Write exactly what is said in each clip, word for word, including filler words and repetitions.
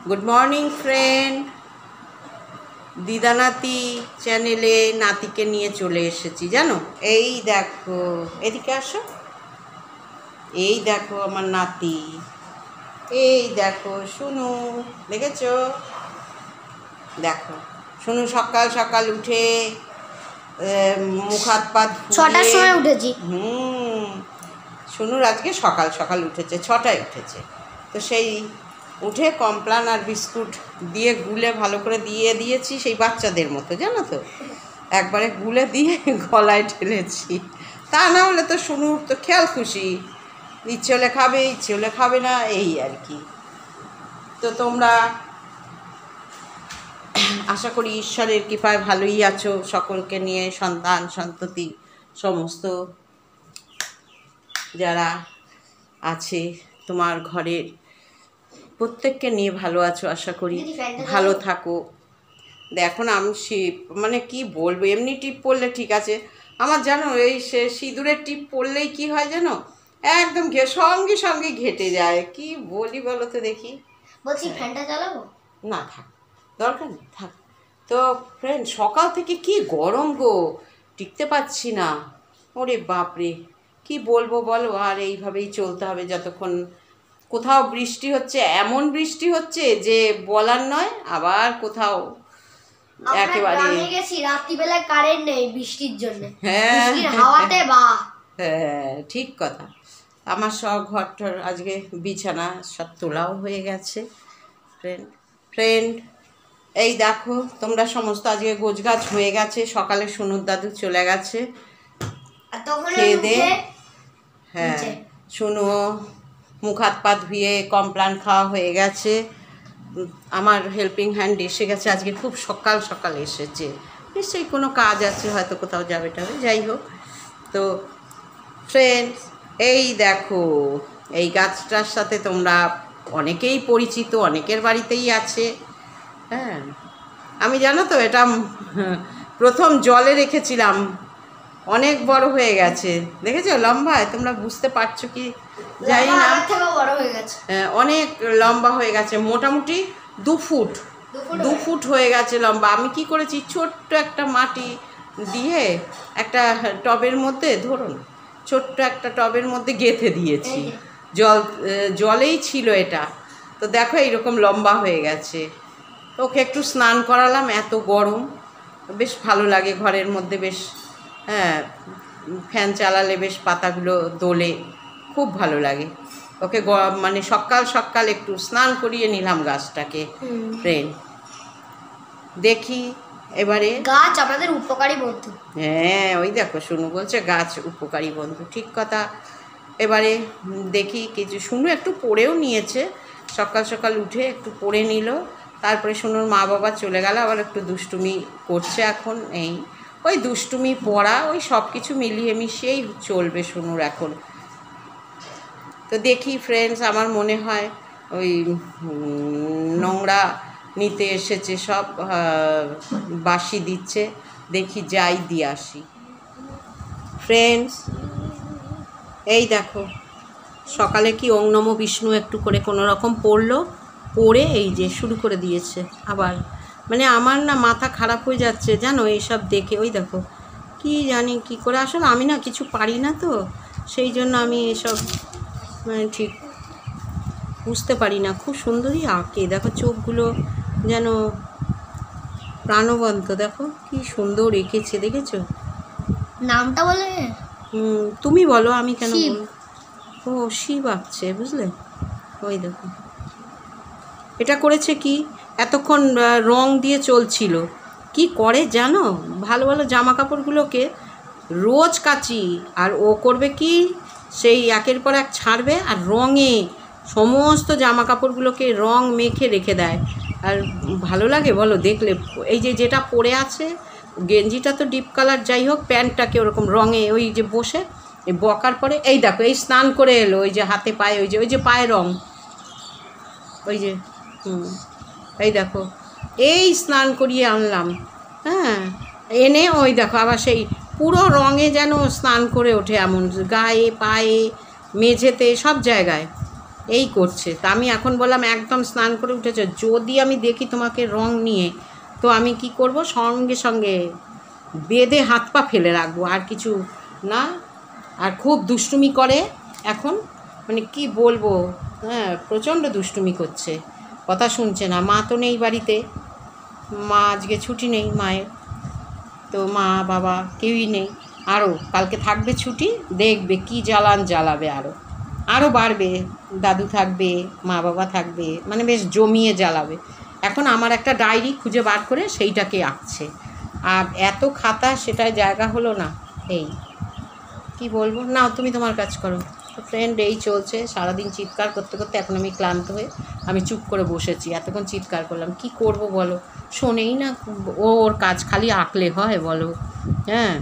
Good morning friend, দিদা নাতি চ্যানেলে নাতিকে নিয়ে চলে এসেছি জানো। এই দেখো, এদিকে আসো। এই দেখো আমার নাতি, এই দেখো শুনু, দেখেছো? দেখো শুনু সকাল সকাল উঠে মুখ হাত পা ছটার সময় উঠেছি। হুম শুনুর আজকে সকাল সকাল উঠেছে, ছটায় উঠেছে। তো সেই উঠে কমপ্লান আর বিস্কুট দিয়ে গুলে ভালো করে দিয়ে দিয়েছি, সেই বাচ্চাদের মতো জানো তো, একবারে গুলে দিয়ে গলায় ঢেলেছি। তা না হলে তো শুনুর তো খেয়াল খুশি, ইচ্ছে হলে খাবে, ইচ্ছে হলে খাবে না, এই আর কি। তো তোমরা আশা করি ঈশ্বরের কৃপায় ভালোই আছো, সকলকে নিয়ে সন্তান সন্ততি সমস্ত যারা আছে তোমার ঘরের প্রত্যেককে নিয়ে ভালো আছো আশা করি, ভালো থাকো। দেখো না আমি মানে কি বলবো, এমনি টিপ পরলে ঠিক আছে, আমার জানো এই সে সিঁদুরের টিপ পরলেই কি হয় জানো, একদম ঘে সঙ্গে সঙ্গে ঘেটে যায়। কি বলি বলো তো দেখি। বলছি ফ্যানটা চালাবো? না থাক, দরকার নেই, থাক। তো ফ্রেন্ড সকাল থেকে কি গরম গো, টিকতে পারছি না। ওরে বাপরে কি বলবো বলো, আর এইভাবেই চলতে হবে যতক্ষণ। কোথাও বৃষ্টি হচ্ছে, এমন বৃষ্টি হচ্ছে যে বলার নয়, আবার কোথাও একেবারে গেছি রাত্রিবেলায় কারেন্ট নেই বৃষ্টির জন্য। হ্যাঁ হাওয়াতে বা হ্যাঁ ঠিক কথা। আমার সব ঘরটার আজকে বিছানা সব তোলাও হয়ে গেছে। ফ্রেন্ড ফ্রেন্ড এই দেখো তোমরা সমস্ত আজকে গোছগাছ হয়ে গেছে। সকালে সুনুর দাদু চলে গেছে খেয়ে দে। হ্যাঁ শুনো মুখ হাত পা ধুয়ে কমপ্লান খাওয়া হয়ে গেছে। আমার হেল্পিং হ্যান্ড এসে গেছে আজকে, খুব সকাল সকাল এসেছে, নিশ্চয়ই কোনো কাজ আছে, হয়তো কোথাও যাবে টাবে, যাই হোক। তো ফ্রেন্ডস এই দেখো এই গাছটার সাথে তোমরা অনেকেই পরিচিত, অনেকের বাড়িতেই আছে। হ্যাঁ আমি জানো তো এটা প্রথম জলে রেখেছিলাম, অনেক বড় হয়ে গেছে, দেখেছো লম্বায়, তোমরা বুঝতে পারছো কি জানি না, অনেক লম্বা হয়ে গেছে, মোটামুটি দু ফুট দু ফুট হয়ে গেছে লম্বা। আমি কি করেছি, ছোট্ট একটা মাটি দিয়ে একটা টবের মধ্যে, ধরুন ছোট্ট একটা টবের মধ্যে গেঁথে দিয়েছি, জল জলেই ছিল এটা। তো দেখো এইরকম লম্বা হয়ে গেছে। ওকে একটু স্নান করালাম, এত গরম, বেশ ভালো লাগে ঘরের মধ্যে, বেশ হ্যাঁ ফ্যান চালালে বেশ পাতাগুলো দোলে, খুব ভালো লাগে। ওকে মানে সকাল সকাল একটু স্নান করিয়ে নিলাম গাছটাকে। ফ্রেন্ড দেখি এবারে, গাছ আমাদের উপকারী বন্ধু। হ্যাঁ ওই দেখো শুনু বলছে গাছ উপকারী বন্ধু, ঠিক কথা। এবারে দেখি কিছু, শুনু একটু পড়েও নিয়েছে, সকাল সকাল উঠে একটু পড়ে নিল, তারপরে শুনুর মা বাবা চলে গেল, আবার একটু দুষ্টুমি করছে এখন। এই ওই দুষ্টুমি পড়া ওই সব কিছু মিলিয়ে মিশিয়েই চলবে শুনুর এখন। তো দেখি ফ্রেন্ডস আমার মনে হয় ওই নোংরা নিতে এসেছে, সব বাসি দিচ্ছে, দেখি যাই দিয়ে আসি। ফ্রেন্ডস এই দেখো সকালে কি ওং নমো বিষ্ণু একটু করে কোনো রকম পড়লো, পড়ে এই যে শুরু করে দিয়েছে আবার। মানে আমার না মাথা খারাপ হয়ে যাচ্ছে জানো এইসব দেখে। ওই দেখো কি জানি কি করে, আসলে আমি না কিছু পারি না তো, সেই জন্য আমি এসব মানে ঠিক বুঝতে পারি না। খুব সুন্দরই আঁকে, দেখো চোখগুলো যেন প্রাণবন্ত, দেখো কি সুন্দর এঁকেছে, দেখেছো? নামটা বলে হুম তুমি বলো, আমি কেন বলবো? ও শিব আঁকছে, বুঝলে? ওই দেখো এটা করেছে কি, এতক্ষণ রং দিয়ে চলছিল, কি করে জানো, ভালো ভালো জামা কাপড়গুলোকে রোজ কাচি, আর ও করবে কি, সেই একের পর এক ছাড়বে আর রঙে সমস্ত জামা কাপড়গুলোকে রং মেখে রেখে দেয়। আর ভালো লাগে বলো দেখলে? এই যে যেটা পরে আছে গেঞ্জিটা তো ডিপ কালার, যাই হোক প্যান্টটাকে ওরকম রঙে, ওই যে বসে এই বকার পরে, এই দেখো এই স্নান করে এলো, ওই যে হাতে পায়ে, ওই যে ওই যে পায়ে রং, ওই যে হুম এই দেখো এই স্নান করিয়ে আনলাম, হ্যাঁ এনে ওই দেখো আবার সেই পুরো রঙে যেন স্নান করে ওঠে, এমন গায়ে পায়ে মেঝেতে সব জায়গায়। এই করছে। তা আমি এখন বললাম একদম স্নান করে উঠেছে, যদি আমি দেখি তোমাকে রং নিয়ে, তো আমি কি করব, সঙ্গে সঙ্গে বেঁধে হাত পা ফেলে রাখবো, আর কিছু না। আর খুব দুষ্টুমি করে এখন, মানে কি বলবো, হ্যাঁ প্রচণ্ড দুষ্টুমি করছে, কথা শুনছে না। মা তো নেই বাড়িতে, মা আজকে ছুটি নেই মায়ের, তো মা বাবা কেউই নেই। আরও কালকে থাকবে ছুটি, দেখবে কি জ্বালান জ্বালাবে, আরও আরও বাড়বে। দাদু থাকবে, মা বাবা থাকবে, মানে বেশ জমিয়ে জ্বালাবে। এখন আমার একটা ডায়েরি খুঁজে বার করে সেইটাকে আঁকছে, আর এত খাতা সেটায় জায়গা হলো না। এই কি বলবো, নাও তুমি তোমার কাজ করো। তো ফ্রেন্ড এই চলছে, সারাদিন চিৎকার করতে করতে এখন আমি ক্লান্ত হয়ে আমি চুপ করে বসেছি। এতক্ষণ চিৎকার করলাম, কি করব বলো, শোনেই না। ও ওর কাজ খালি আঁকলে হয় বলো, হ্যাঁ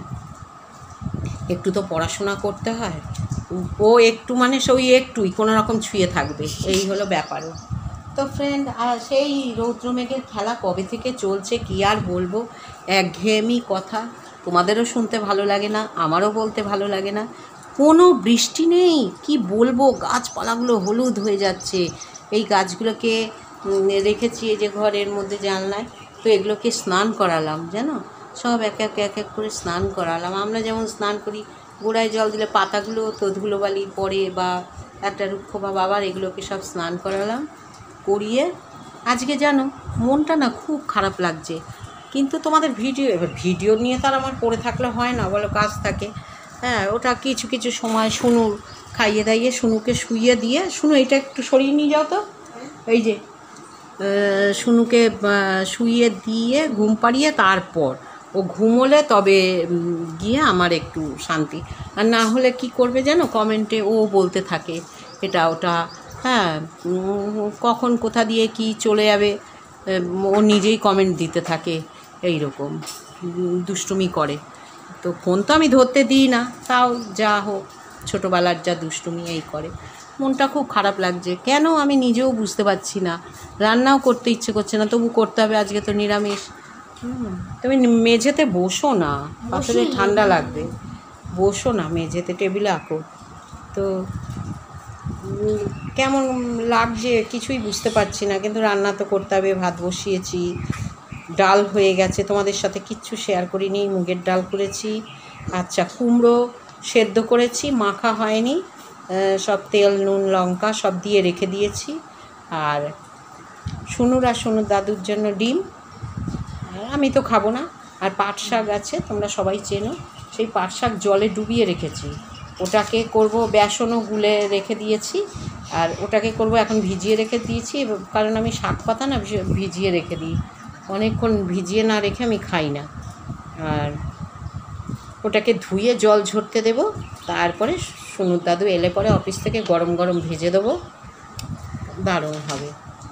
একটু তো পড়াশোনা করতে হয়। ও একটু মানে সেই একটুই কোনো রকম ছুঁয়ে থাকবে, এই হলো ব্যাপারও। তো ফ্রেন্ড সেই রৌদ্র মেঘের খেলা কবে থেকে চলছে কি আর বলবো, একঘেয়েমি কথা, তোমাদেরও শুনতে ভালো লাগে না, আমারও বলতে ভালো লাগে না। কোনো বৃষ্টি নেই, কি বলবো, গাছপালাগুলো হলুদ হয়ে যাচ্ছে। এই গাছগুলোকে রেখেছি এই যে ঘরের মধ্যে জানলায়, তো এগুলোকে স্নান করালাম জানো, সব এক এক এক এক করে স্নান করালাম। আমরা যেমন স্নান করি, গোড়ায় জল দিলে পাতাগুলো তোদগুলো বালি পড়ে, বা একটা রুক্ষ বা বাবার, এগুলোকে সব স্নান করালাম। করিয়ে আজকে জানো মনটা না খুব খারাপ লাগছে। কিন্তু তোমাদের ভিডিও, এবার ভিডিও নিয়ে তার আমার পড়ে থাকলে হয় না বলো, কাজ থাকে। হ্যাঁ ওটা কিছু কিছু সময় শুনুর খাইয়ে দাইয়ে শুনুকে শুইয়ে দিয়ে, শুনু এটা একটু সরিয়ে নিয়ে যাও তো, এই যে শুনুকে শুইয়ে দিয়ে ঘুম পাড়িয়ে তারপর ও ঘুমোলে তবে গিয়ে আমার একটু শান্তি। আর না হলে কি করবে জানো, কমেন্টে ও বলতে থাকে এটা ওটা, হ্যাঁ কখন কোথা দিয়ে কি চলে যাবে, ও নিজেই কমেন্ট দিতে থাকে, এই রকম দুষ্টুমি করে। তো ফোন তো আমি ধরতে দিই না, তাও যা হোক ছোটোবেলার যা দুষ্টুমি এই করে। মনটা খুব খারাপ লাগছে, কেন আমি নিজেও বুঝতে পারছি না। রান্নাও করতে ইচ্ছে করছে না, তবু করতে হবে, আজকে তো নিরামিষ। হুম তুমি মেঝেতে বসো না, পাথরে ঠান্ডা লাগবে, বসো না মেঝেতে, টেবিলে আঁকো। তো কেমন লাগছে কিছুই বুঝতে পারছি না, কিন্তু রান্না তো করতে হবে। ভাত বসিয়েছি, ডাল হয়ে গেছে, তোমাদের সাথে কিচ্ছু শেয়ার করিনি। মুগের ডাল করেছি, আচ্ছা কুমড়ো সেদ্ধ করেছি, মাখা হয়নি, সব তেল নুন লঙ্কা সব দিয়ে রেখে দিয়েছি। আর শুনুর আর শুনুর দাদুর জন্য ডিম, আমি তো খাবো না। আর পাট শাক আছে, তোমরা সবাই চেনো, সেই পাট শাক জলে ডুবিয়ে রেখেছি, ওটাকে করব, বেসনও গুলে রেখে দিয়েছি। আর ওটাকে করব এখন ভিজিয়ে রেখে দিয়েছি, কারণ আমি শাক পাতা না ভিজিয়ে রেখে দিই, অনেকক্ষণ ভিজিয়ে না রেখে আমি খাই না। আর ওটাকে ধুয়ে জল ঝরতে দেব, তারপরে শুনুর দাদু এলে পরে অফিস থেকে গরম গরম ভেজে দেবো, দারুণ হবে।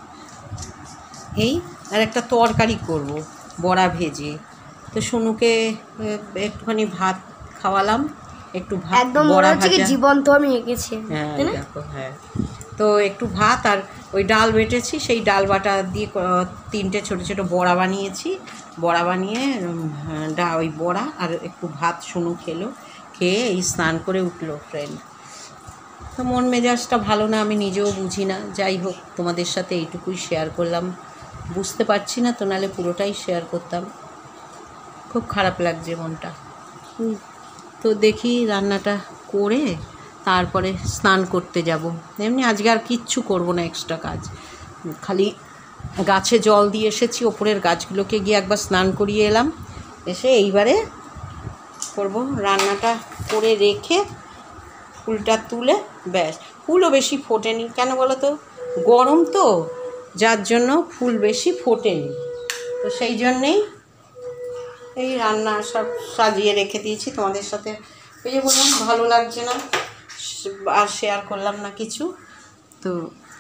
এই আর একটা তরকারি করব বড়া ভেজে। তো শুনুকে একটুখানি ভাত খাওয়ালাম, একটু ভাত বড়া ভাজা, জীবন্ত আমি এঁকেছি, হ্যাঁ দেখো, হ্যাঁ তো একটু ভাত আর ওই ডাল বেটেছি, সেই ডাল বাটা দিয়ে তিনটে ছোটো ছোটো বড়া বানিয়েছি। বড়া বানিয়ে ডা ওই বড়া আর একটু ভাত শুনু খেলো, খেয়ে এই স্নান করে উঠলো ফ্রেন্ড। তো মন মেজাজটা ভালো না, আমি নিজেও বুঝি না। যাই হোক তোমাদের সাথে এইটুকুই শেয়ার করলাম, বুঝতে পারছি না তো, নাহলে পুরোটাই শেয়ার করতাম। খুব খারাপ লাগছে মনটা। তো দেখি রান্নাটা করে তারপরে স্নান করতে যাব। এমনি আজকে আর কিচ্ছু করব না এক্সট্রা কাজ, খালি গাছে জল দিয়ে এসেছি, ওপরের গাছগুলোকে গিয়ে একবার স্নান করিয়ে এলাম, এসে এইবারে করব রান্নাটা করে রেখে ফুলটা তুলে ব্যাস। ফুলও বেশি ফোটেনি, কেন বলো তো, গরম তো, যার জন্য ফুল বেশি ফোটেনি। তো সেই জন্যেই এই রান্না সব সাজিয়ে রেখে দিয়েছি তোমাদের সাথে। ওই যে বললাম ভালো লাগছে না, আর শেয়ার করলাম না কিছু। তো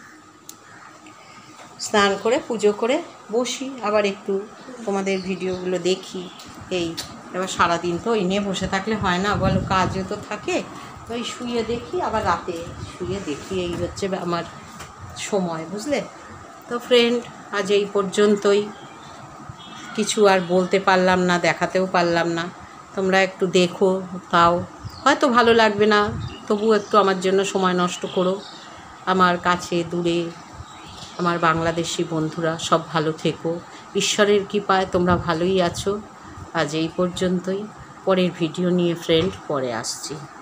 স্নান করে পুজো করে বসি, আবার একটু তোমাদের ভিডিওগুলো দেখি। এই এবার সারাদিন তো ওই নিয়ে বসে থাকলে হয় না বলো, কাজও তো থাকে। তো ওই শুয়ে দেখি, আবার রাতে শুয়ে দেখি, এই হচ্ছে আমার সময়, বুঝলে। তো ফ্রেন্ড আজ এই পর্যন্তই, কিছু আর বলতে পারলাম না, দেখাতেও পারলাম না। তোমরা একটু দেখো, তাও হয়তো ভালো লাগবে না, তবু একটু আমার জন্য সময় নষ্ট করো। আমার কাছে দূরে আমার বাংলাদেশি বন্ধুরা সব ভালো থেকো। ঈশ্বরের কৃপায় তোমরা ভালোই আছো। আজ এই পর্যন্তই। পরের ভিডিও নিয়ে ফ্রেন্ড পরে আসছি।